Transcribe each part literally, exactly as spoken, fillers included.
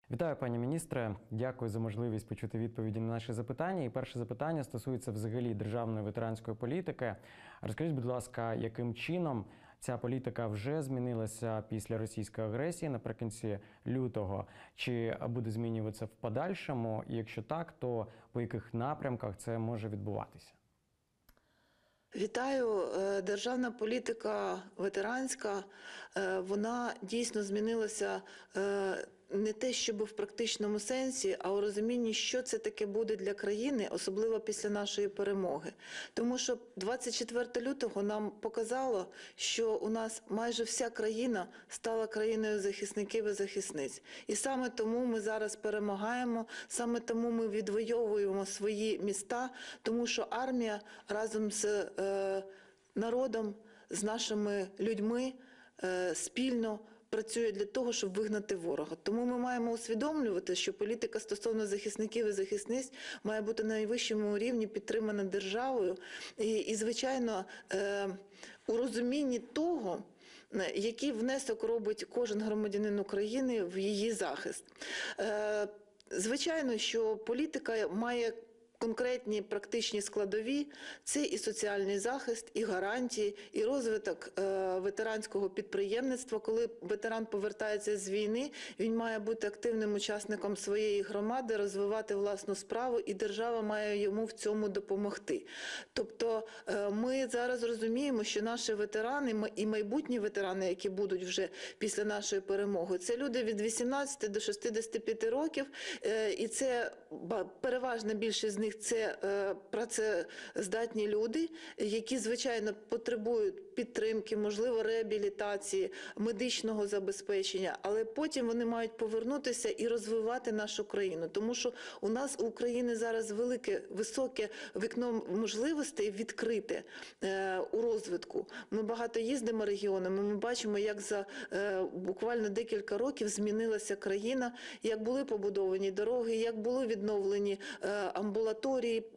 Вітаю, пані міністре. Дякую за можливість почути відповіді на наші запитання. І перше запитання стосується взагалі державної ветеранської політики. Розкажіть, будь ласка, яким чином ця політика вже змінилася після російської агресії наприкінці лютого? Чи буде змінюватися в подальшому? І якщо так, то по яких напрямках це може відбуватися? Вітаю. Державна політика ветеранська, вона дійсно змінилася не те, щоб в практичному сенсі, а у розумінні, що це таке буде для країни, особливо після нашої перемоги. Тому що двадцять четвертого лютого нам показало, що у нас майже вся країна стала країною захисників і захисниць. І саме тому ми зараз перемагаємо, саме тому ми відвоюємо свої міста, тому що армія разом з е, народом, з нашими людьми е, спільно працює для того, щоб вигнати ворога. Тому ми маємо усвідомлювати, що політика стосовно захисників і захисниць має бути на найвищому рівні підтримана державою. І, і звичайно, е, у розумінні того, який внесок робить кожен громадянин України в її захист. Е, звичайно, що політика має конкретні практичні складові – це і соціальний захист, і гарантії, і розвиток е, ветеранського підприємництва. Коли ветеран повертається з війни, він має бути активним учасником своєї громади, розвивати власну справу, і держава має йому в цьому допомогти. Тобто е, ми зараз розуміємо, що наші ветерани і майбутні ветерани, які будуть вже після нашої перемоги, це люди від вісімнадцяти до шістдесяти п'яти років, е, і це переважна більшість з них це е, працездатні люди, які, звичайно, потребують підтримки, можливо, реабілітації, медичного забезпечення, але потім вони мають повернутися і розвивати нашу країну. Тому що у нас, у України, зараз велике, високе вікно можливостей відкрите е, у розвитку. Ми багато їздимо регіонами, ми бачимо, як за е, буквально декілька років змінилася країна, як були побудовані дороги, як були відновлені е, амбулаторії,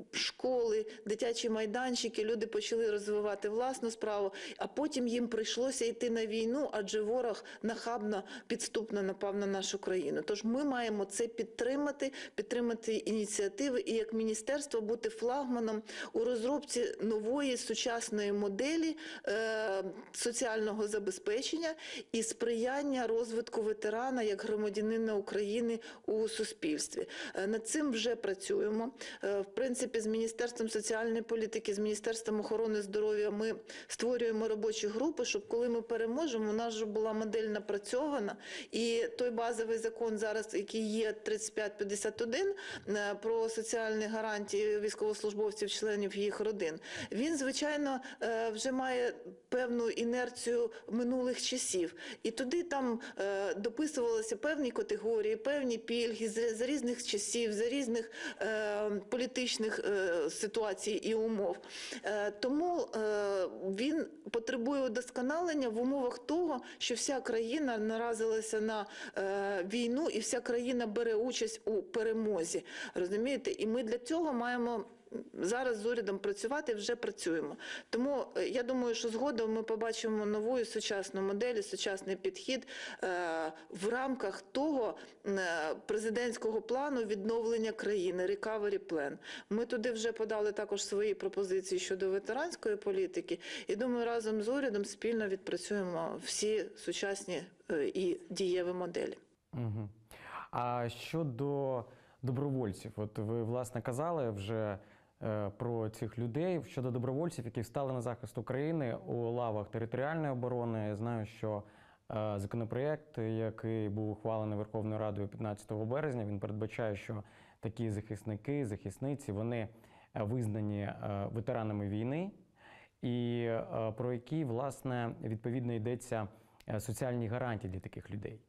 школи, дитячі майданчики, люди почали розвивати власну справу, а потім їм прийшлося йти на війну, адже ворог нахабно, підступно напав на нашу країну. Тож ми маємо це підтримати, підтримати ініціативи і як міністерство бути флагманом у розробці нової сучасної моделі е, соціального забезпечення і сприяння розвитку ветерана як громадянина України у суспільстві. Е, над цим вже працюємо. Е, В принципі, з Міністерством соціальної політики, з Міністерством охорони здоров'я ми створюємо робочі групи, щоб коли ми переможемо, у нас вже була модель напрацьована. І той базовий закон зараз, який є, тридцять п'ять п'ятдесят один, про соціальні гарантії військовослужбовців, членів їх родин, він, звичайно, вже має певну інерцію минулих часів. І туди там дописувалися певні категорії, певні пільги за різних часів, за різних політичних ситуацій і умов. Тому він потребує удосконалення в умовах того, що вся країна наразилася на війну і вся країна бере участь у перемозі. Розумієте? І ми для цього маємо зараз з урядом працювати, вже працюємо. Тому я думаю, що згодом ми побачимо нову і сучасну модель, сучасний підхід в рамках того президентського плану відновлення країни, recovery plan. Ми туди вже подали також свої пропозиції щодо ветеранської політики і, думаю, разом з урядом спільно відпрацюємо всі сучасні і дієві моделі. Угу. А щодо добровольців, от ви, власне, казали вже е, про цих людей, щодо добровольців, які встали на захист України у лавах територіальної оборони. Я знаю, що е, законопроєкт, який був ухвалений Верховною Радою п'ятнадцятого березня, він передбачає, що такі захисники, захисниці, вони визнані е, ветеранами війни, і е, про які, власне, відповідно йдеться соціальні гарантії для таких людей.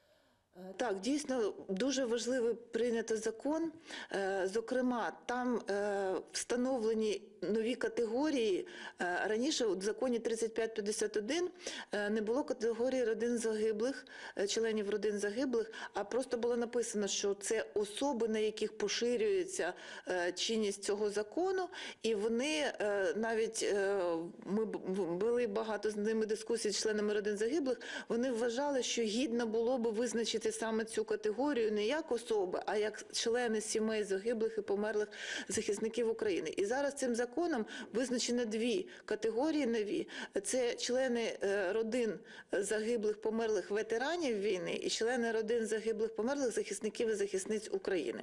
Так, дійсно, дуже важливий прийнято закон. Зокрема, там встановлені нові категорії. Раніше в законі тридцять п'ять п'ятдесят один не було категорії родин загиблих, членів родин загиблих, а просто було написано, що це особи, на яких поширюється чинність цього закону, і вони навіть, ми були багато з ними дискусій з членами родин загиблих, вони вважали, що гідно було би визначити визначити саме цю категорію не як особи, а як члени сімей загиблих і померлих захисників України. І зараз цим законом визначено дві категорії нові. Це члени родин загиблих померлих ветеранів війни і члени родин загиблих померлих захисників і захисниць України.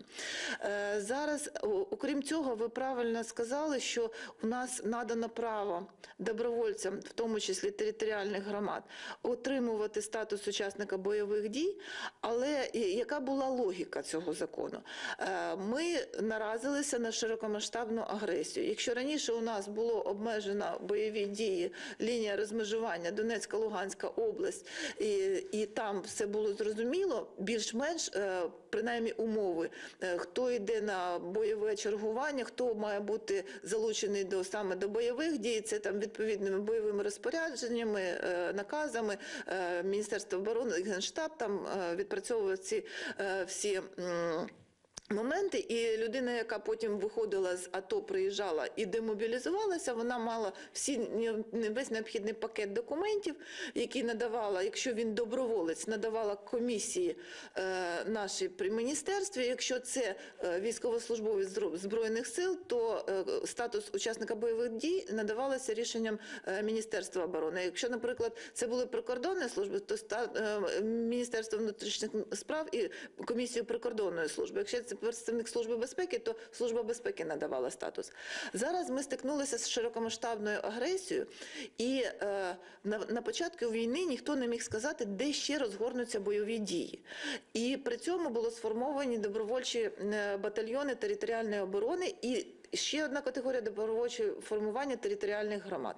Зараз, окрім цього, ви правильно сказали, що у нас надано право добровольцям, в тому числі територіальних громад, отримувати статус учасника бойових дій, але яка була логіка цього закону? Ми наразилися на широкомасштабну агресію. Якщо раніше у нас було обмежено бойові дії, лінія розмежування Донецька, Луганська область, і, і там все було зрозуміло, більш-менш, принаймні умови, хто йде на бойове чергування, хто має бути залучений до, саме до бойових дій, це там відповідними бойовими розпорядженнями, наказами, Міністерство оборони, Генштаб там відпрацьовує ці всі моменти, і людина, яка потім виходила з АТО, приїжджала і демобілізувалася, вона мала всі, весь необхідний пакет документів, який надавала, якщо він доброволець, надавала комісії е, нашій при міністерстві. Якщо це е, військовослужбовець Збройних сил, то е, статус учасника бойових дій надавалося рішенням е, Міністерства оборони. Якщо, наприклад, це були прикордонні служби, то ста, е, Міністерство внутрішніх справ і комісію прикордонної служби. Якщо це представник Служби безпеки, то Служба безпеки надавала статус. Зараз ми стикнулися з широкомасштабною агресією, і е, на, на початку війни ніхто не міг сказати, де ще розгорнуться бойові дії. І при цьому було сформовані добровольчі батальйони територіальної оборони і ще одна категорія добровольчого формування територіальних громад.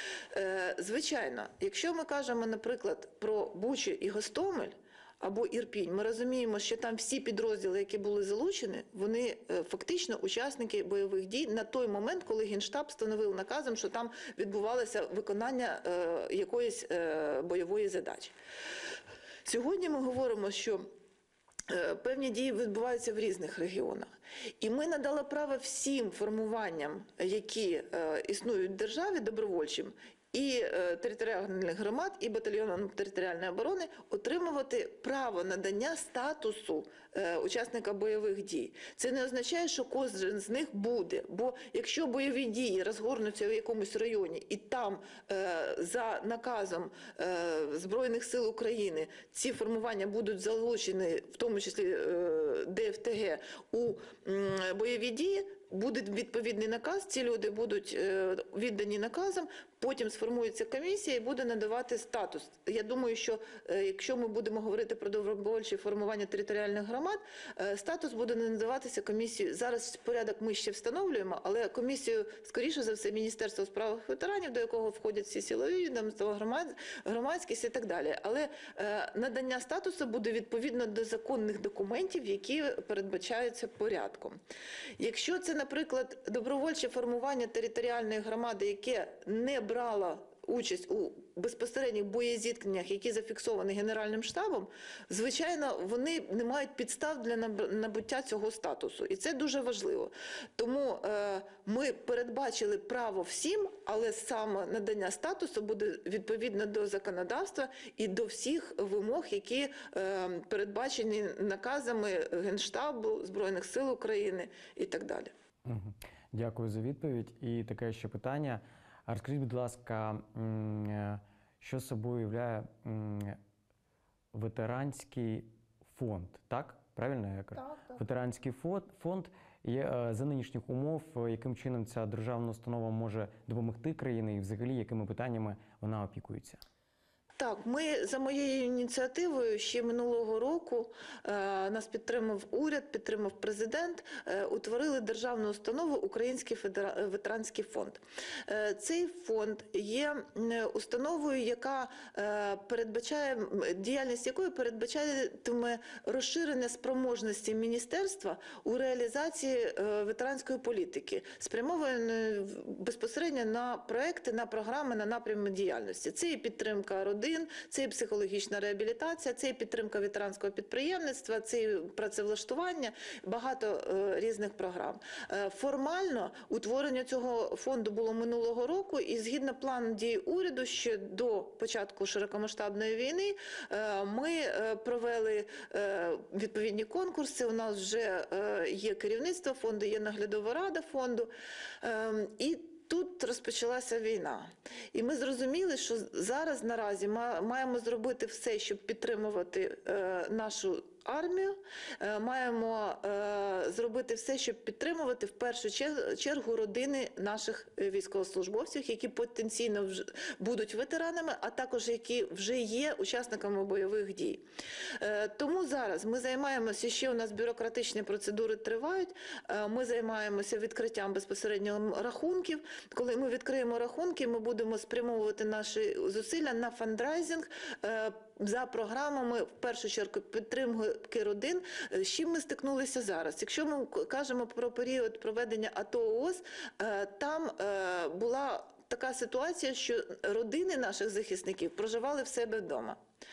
Е, звичайно, якщо ми кажемо, наприклад, про Бучу і Гостомель, або Ірпінь, ми розуміємо, що там всі підрозділи, які були залучені, вони фактично учасники бойових дій на той момент, коли Генштаб встановив наказом, що там відбувалося виконання е, якоїсь е, бойової задачі. Сьогодні ми говоримо, що е, певні дії відбуваються в різних регіонах. І ми надали право всім формуванням, які е, існують в державі добровольчим, і е, територіальних громад, і батальйонам територіальної оборони отримувати право надання статусу е, учасника бойових дій. Це не означає, що кожен з них буде, бо якщо бойові дії розгорнуться в якомусь районі, і там е, за наказом е, Збройних сил України ці формування будуть залучені, в тому числі е, ДФТГ, у м, бойові дії, буде відповідний наказ, ці люди будуть е, віддані наказам, потім сформується комісія і буде надавати статус. Я думаю, що е, якщо ми будемо говорити про добровольче формування територіальних громад, е, статус буде надаватися комісією. Зараз порядок ми ще встановлюємо, але комісію, скоріше за все, Міністерство у справах ветеранів, до якого входять всі силові відомства, громад, громадськість і так далі. Але е, надання статусу буде відповідно до законних документів, які передбачаються порядком. Якщо це, наприклад, добровольче формування територіальної громади, яке не брало участь у безпосередніх боєзіткненнях, які зафіксовані Генеральним штабом, звичайно, вони не мають підстав для набуття цього статусу. І це дуже важливо. Тому е, ми передбачили право всім, але саме надання статусу буде відповідно до законодавства і до всіх вимог, які е, передбачені наказами Генштабу, Збройних сил України і так далі. Дякую за відповідь. І таке ще питання. А розкажіть, будь ласка, що собою являє ветеранський фонд, так? Правильно я кажу? Так, так. Ветеранський фонд є за нинішніх умов, яким чином ця державна установа може допомогти країні і взагалі якими питаннями вона опікується? Так, ми за моєю ініціативою ще минулого року е, нас підтримав уряд, підтримав президент, е, утворили державну установу Український ветеранський фонд. Е, цей фонд є установою, яка е, передбачає, діяльність якої передбачатиме розширення спроможності міністерства у реалізації е, ветеранської політики, спрямованої безпосередньо на проекти, на програми, на напрями діяльності. Це і підтримка родин, один, це і психологічна реабілітація, це і підтримка ветеранського підприємництва, це і працевлаштування, багато е, різних програм. Е, формально утворення цього фонду було минулого року, і згідно плану дій уряду, ще до початку широкомасштабної війни е, ми е, провели е, відповідні конкурси, у нас вже е, є керівництво фонду, є наглядова рада фонду, е, і тут розпочалася війна. І ми зрозуміли, що зараз наразі маємо зробити все, щоб підтримувати е, нашу армію, е, маємо е, зробити все, щоб підтримувати в першу чергу родини наших військовослужбовців, які потенційно вже будуть ветеранами, а також які вже є учасниками бойових дій. Е, тому зараз ми займаємося, ще у нас бюрократичні процедури тривають, е, ми займаємося відкриттям безпосередньо рахунків. Коли ми відкриємо рахунки, ми будемо спрямовувати наші зусилля на фандрайзинг е, за програмами, в першу чергу, підтримки родин. З чим ми стикнулися зараз? Якщо ми кажемо про період проведення АТО-ООС, там була така ситуація, що родини наших захисників проживали в себе вдома.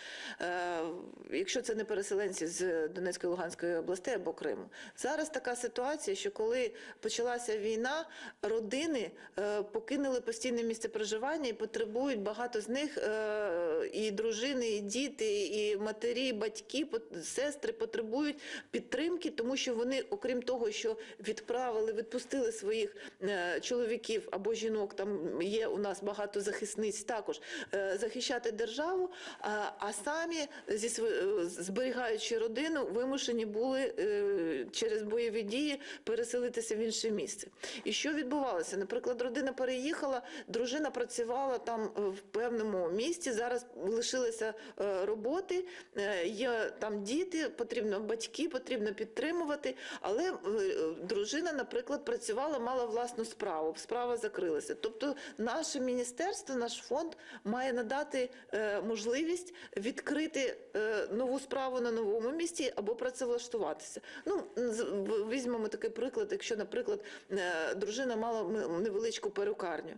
Якщо це не переселенці з Донецької, Луганської областей або Криму. Зараз така ситуація, що коли почалася війна, родини покинули постійне місце проживання і потребують, багато з них, і дружини, і діти, і матері, і батьки, сестри потребують підтримки, тому що вони, окрім того, що відправили, відпустили своїх чоловіків або жінок, там є у нас багато захисниць також, захищати державу, а самі, зі зберігаючи родину, вимушені були через бойові дії переселитися в інше місце. І що відбувалося? Наприклад, родина переїхала, дружина працювала там в певному місці, зараз лишилися роботи, є там діти, потрібно батьки, потрібно підтримувати, але дружина, наприклад, працювала, мала власну справу, справа закрилася. Тобто наше міністерство, наш фонд має надати можливість відкрити нову справу на новому місці або працевлаштуватися. Ну, візьмемо такий приклад, якщо, наприклад, дружина мала невеличку перукарню.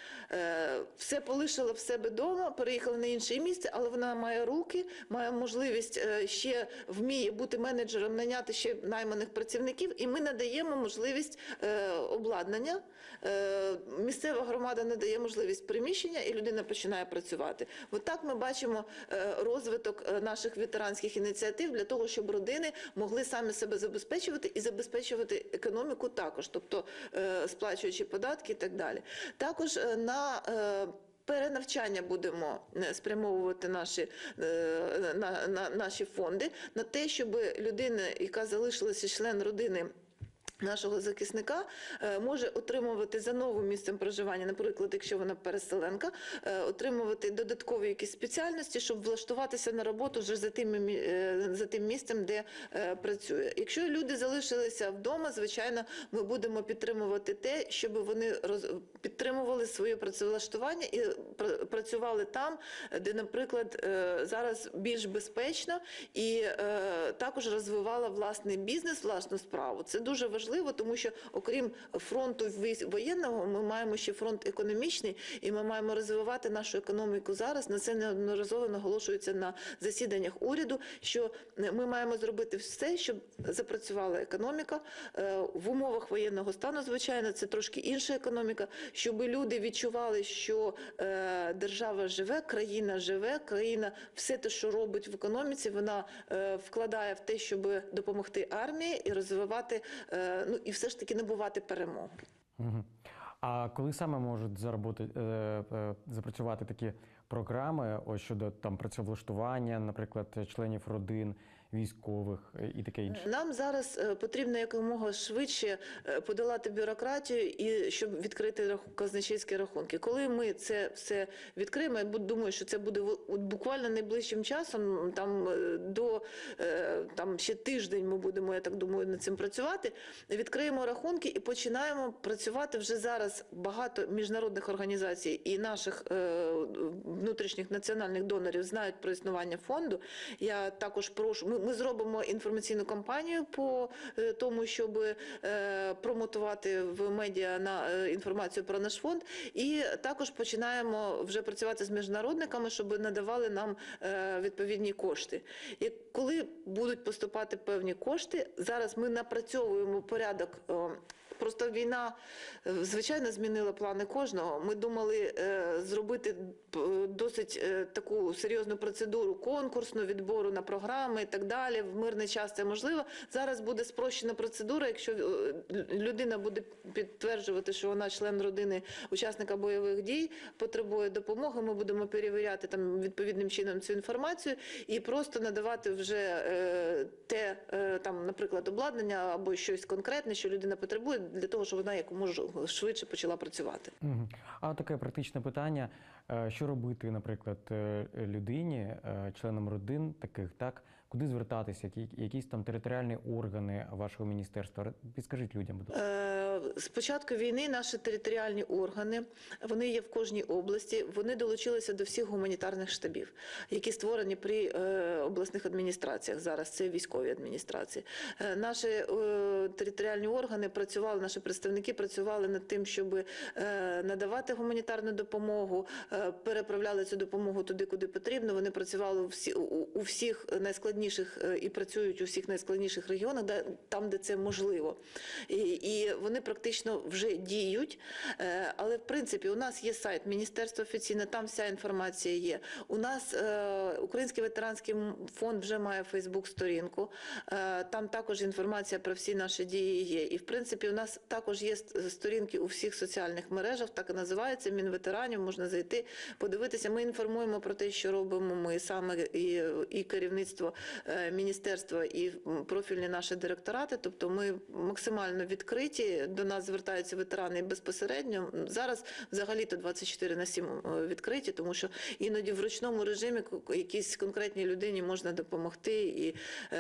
Все полишила в себе вдома, переїхала на інше місце, але вона має руки, має можливість, ще вміє бути менеджером, наняти ще найманих працівників, і ми надаємо можливість обладнання. Місцева громада надає можливість приміщення, і людина починає працювати. От так ми бачимо розвиток наших ветеранських ініціатив для того, щоб родини могли самі себе забезпечувати і забезпечувати економіку також, тобто сплачуючи податки і так далі. Також на перенавчання будемо спрямовувати наші, на, на, наші фонди, на те, щоб людина, яка залишилася, член родини нашого захисника, може отримувати за новим місцем проживання, наприклад, якщо вона переселенка, отримувати додаткові якісь спеціальності, щоб влаштуватися на роботу вже за тим, за тим місцем, де працює. Якщо люди залишилися вдома, звичайно, ми будемо підтримувати те, щоб вони роз... підтримували своє працевлаштування і працювали там, де, наприклад, зараз більш безпечно, і також розвивала власний бізнес, власну справу. Це дуже важливо. Важливо, тому що окрім фронту воєнного, ми маємо ще фронт економічний, і ми маємо розвивати нашу економіку зараз. На це неодноразово наголошується на засіданнях уряду, що ми маємо зробити все, щоб запрацювала економіка. В умовах воєнного стану, звичайно, це трошки інша економіка, щоб люди відчували, що держава живе, країна живе, країна все те, що робить в економіці, вона вкладає в те, щоб допомогти армії і розвивати, ну і все ж таки набувати перемогу. Угу. А коли саме можуть зароботи, е, е, запрацювати такі програми ось щодо там працевлаштування, наприклад, членів родин військових і таке інше? Нам зараз потрібно якомога швидше подолати бюрократію і щоб відкрити казначейські рахунки. Коли ми це все відкриємо, я думаю, що це буде буквально найближчим часом, там до там ще тиждень ми будемо, я так думаю, над цим працювати. Відкриємо рахунки і починаємо працювати вже зараз. Багато міжнародних організацій і наших внутрішніх національних донорів знають про існування фонду. Я також прошу, ми ми зробимо інформаційну кампанію по е, тому, щоб е, промотувати в медіа на е, інформацію про наш фонд. І також починаємо вже працювати з міжнародниками, щоб надавали нам е, відповідні кошти. І коли будуть поступати певні кошти, зараз ми напрацьовуємо порядок. е, Просто війна, е, звичайно, змінила плани кожного. Ми думали е, зробити е, досить е, таку серйозну процедуру конкурсну, відбору на програми і так далі. В мирний час це можливо. Зараз буде спрощена процедура, якщо е, людина буде підтверджувати, що вона член родини учасника бойових дій, потребує допомоги, ми будемо перевіряти там відповідним чином цю інформацію і просто надавати вже е, те, е, там, наприклад, обладнання або щось конкретне, що людина потребує, для того, щоб вона якомога швидше почала працювати. Мгм. А таке практичне питання, е, що робити, наприклад, е, людині, е, членам родин таких, так, куди звертатися, які, якісь там територіальні органи вашого міністерства? Р- Підскажіть людям, будь ласка. Е, З початку війни наші територіальні органи, вони є в кожній області, вони долучилися до всіх гуманітарних штабів, які створені при е, обласних адміністраціях. Зараз це військові адміністрації. Е, Наші е, територіальні органи працювали, наші представники працювали над тим, щоб е, надавати гуманітарну допомогу, е, переправляли цю допомогу туди, куди потрібно. Вони працювали у, всі, у, у всіх найскладніших е, і працюють у всіх найскладніших регіонах, де, там, де це можливо. І, і вони практично вже діють. Е, Але, в принципі, у нас є сайт Міністерства офіційно, там вся інформація є. У нас е, Український ветеранський фонд вже має Фейсбук-сторінку. Е, Там також інформація про всі наші дії є. І, в принципі, у нас також є сторінки у всіх соціальних мережах, так і називається, Мінветеранів, можна зайти, подивитися. Ми інформуємо про те, що робимо ми саме і, і керівництво е, міністерства, і профільні наші директорати. Тобто ми максимально відкриті, до нас звертаються ветерани безпосередньо. Зараз взагалі-то двадцять чотири на сім відкриті, тому що іноді в ручному режимі якійсь конкретній людині можна допомогти, і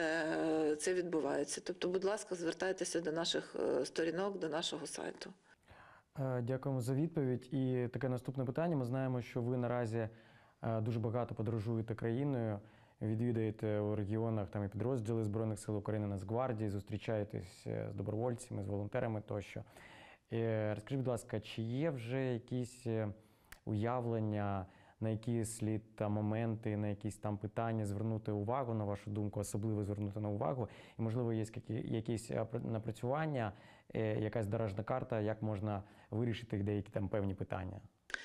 е, це відбувається. Тобто, будь ласка, звертайтеся до наших е, сторінок, до нашого сайту. Е, Дякуємо за відповідь. І таке наступне питання. Ми знаємо, що ви наразі е, дуже багато подорожуєте країною, відвідаєте у регіонах там і підрозділи Збройних сил України, Нацгвардії, зустрічаєтесь е, з добровольцями, з волонтерами тощо. Е, Розкажіть, будь ласка, чи є вже якісь е, уявлення, на які слід там моменти, на якісь там питання звернути увагу, на вашу думку, особливо звернути на увагу? І, можливо, є які- якісь е, напрацювання, е, якась дорожна карта, як можна вирішити деякі там певні питання?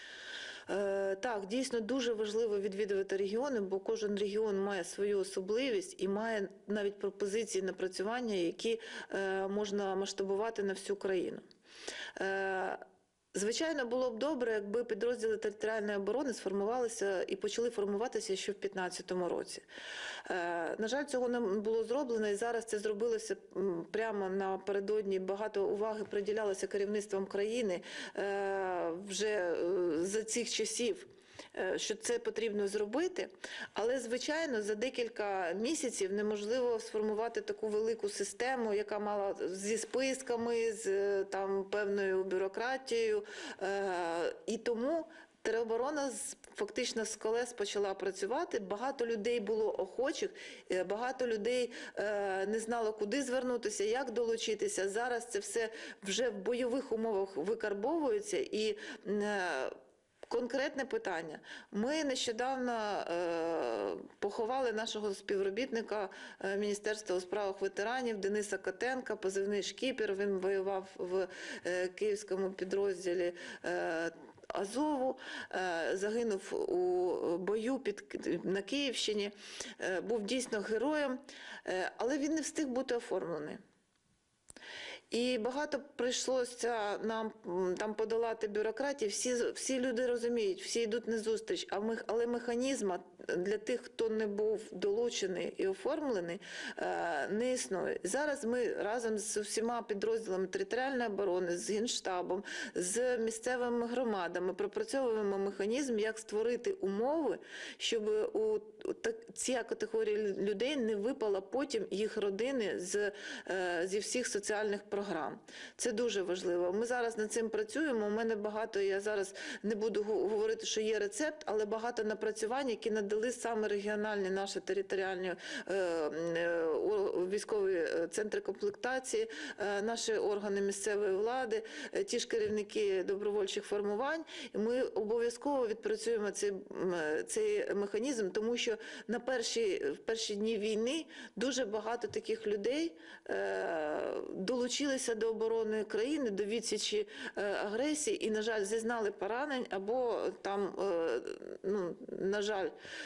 Е, Так, дійсно дуже важливо відвідувати регіони, бо кожен регіон має свою особливість і має навіть пропозиції напрацювання, які е, можна масштабувати на всю країну. Е, Звичайно, було б добре, якби підрозділи територіальної оборони сформувалися і почали формуватися ще в дві тисячі п'ятнадцятому році. Е, На жаль, цього не було зроблено, і зараз це зробилося м, прямо напередодні. Багато уваги приділялося керівництвом країни е, вже е, за цих часів, е, що це потрібно зробити. Але, звичайно, за декілька місяців неможливо сформувати таку велику систему, яка мала зі списками, з е, там певною бюрократією. Е, І тому тероборона з- фактично з колес почала працювати. Багато людей було охочих, е, багато людей е, не знало, куди звернутися, як долучитися. Зараз це все вже в бойових умовах викарбовується. І е, конкретне питання. Ми нещодавно е, поховали нашого співробітника е, Міністерства у справах ветеранів Дениса Котенка, позивний «Шкіпер». Він воював в е, київському підрозділі е, Азову, е, загинув у бою під, на Київщині, е, був дійсно героєм, е, але він не встиг бути оформлений. І багато прийшлося нам м, там подолати бюрократії. Всі, всі люди розуміють, всі йдуть на зустріч, а ми, але механізму для тих, хто не був долучений і оформлений, е, не існує. Зараз ми разом з усіма підрозділами територіальної оборони, з Генштабом, з місцевими громадами пропрацьовуємо механізм, як створити умови, щоб у так, ця категорія людей не випала потім їх родини з, е, зі всіх соціальних територіальних програм. Це дуже важливо. Ми зараз над цим працюємо. У мене багато, я зараз не буду говорити, що є рецепт, але багато напрацювань, які надали саме регіональні наші територіальні військові центри комплектації, наші органи місцевої влади, ті ж керівники добровольчих формувань. І ми обов'язково відпрацюємо цей, цей механізм, тому що на перші, в перші дні війни дуже багато таких людей долучилися до оборони країни, до відсічі агресії і, на жаль, зазнали поранень або там, ну, на жаль,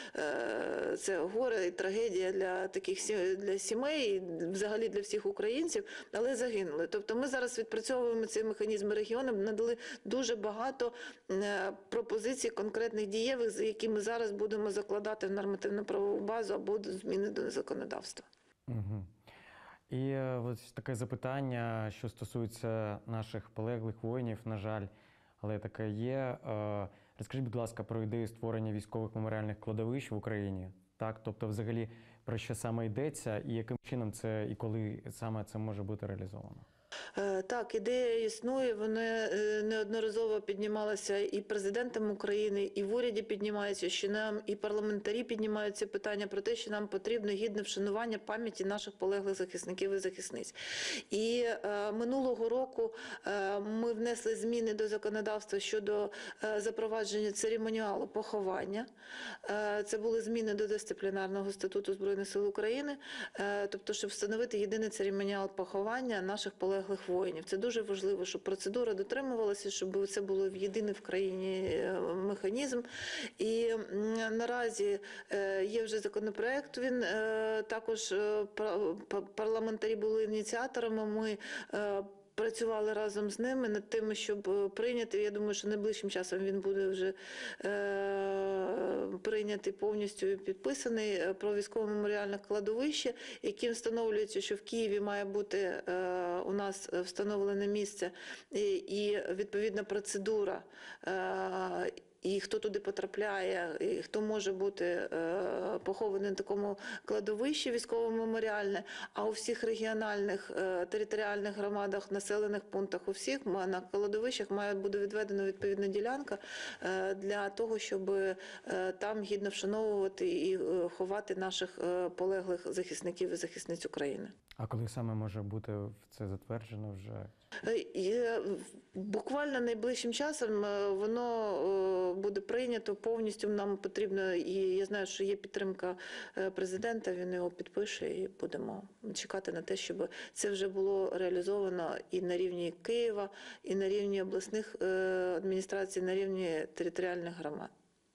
це горе і трагедія для таких для сімей, взагалі для всіх українців, але загинули. Тобто ми зараз відпрацьовуємо цей механізм регіоном, надали дуже багато пропозицій конкретних дієвих, за які ми зараз будемо закладати в нормативно-правову базу або зміни до законодавства. Угу. І е, ось таке запитання, що стосується наших полеглих воїнів, на жаль, але таке є. Е, розкажіть, будь ласка, про ідею створення військових меморіальних кладовищ в Україні. Так, тобто, взагалі, про що саме йдеться і яким чином це і коли саме це може бути реалізовано? Так, ідея існує, вона неодноразово піднімалася і президентом України, і в уряді піднімається, що нам і парламентарі піднімають це питання про те, що нам потрібно гідне вшанування пам'яті наших полеглих захисників і захисниць. І е, минулого року е, ми внесли зміни до законодавства щодо е, запровадження церемоніалу поховання. Е, це були зміни до дисциплінарного статуту Збройних сил України, е, тобто, щоб встановити єдиний церемоніал поховання наших полеглих воїнів. Це дуже важливо, щоб процедура дотримувалася, щоб це було єдиний в країні механізм. І наразі є вже законопроект, він також парламентарі були ініціаторами, ми працювали разом з ними над тим, щоб прийняти, я думаю, що найближчим часом він буде вже е, прийнятий повністю і підписаний, про військово-меморіальне кладовище, яким встановлюється, що в Києві має бути е, у нас встановлене місце і, і відповідна процедура, е, і хто туди потрапляє, і хто може бути е, похований на такому кладовищі військово-меморіальне, а у всіх регіональних е, територіальних громадах, населених пунктах, у всіх на кладовищах має бути відведена відповідна ділянка е, для того, щоб е, там гідно вшановувати і е, ховати наших е, полеглих захисників і захисниць України. А коли саме може бути це затверджено вже? Буквально найближчим часом воно буде прийнято повністю. Нам потрібно, і я знаю, що є підтримка президента, він його підпише, і будемо чекати на те, щоб це вже було реалізовано і на рівні Києва, і на рівні обласних адміністрацій, на рівні територіальних громад.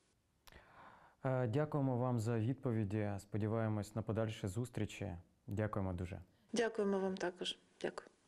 Дякуємо вам за відповіді. Сподіваємось на подальші зустрічі. Дякуємо дуже. Дякуємо вам також. Дякую.